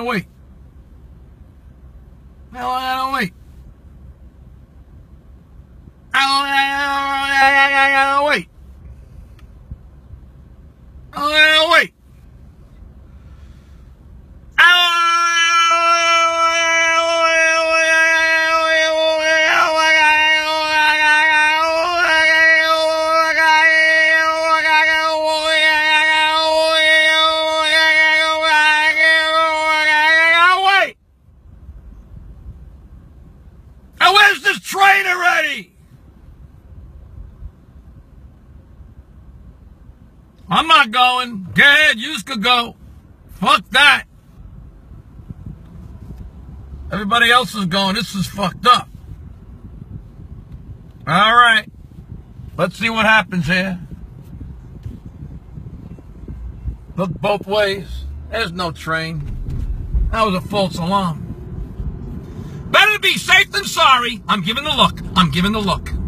gotta wait? How long I gotta wait? How long I gotta wait? How long I gotta wait? Now where's this train already? I'm not going. Go ahead, you could go. Fuck that. Everybody else is going. This is fucked up. All right. Let's see what happens here. Look both ways. There's no train. That was a false alarm. Better to be safe than sorry. I'm giving the look. I'm giving the look.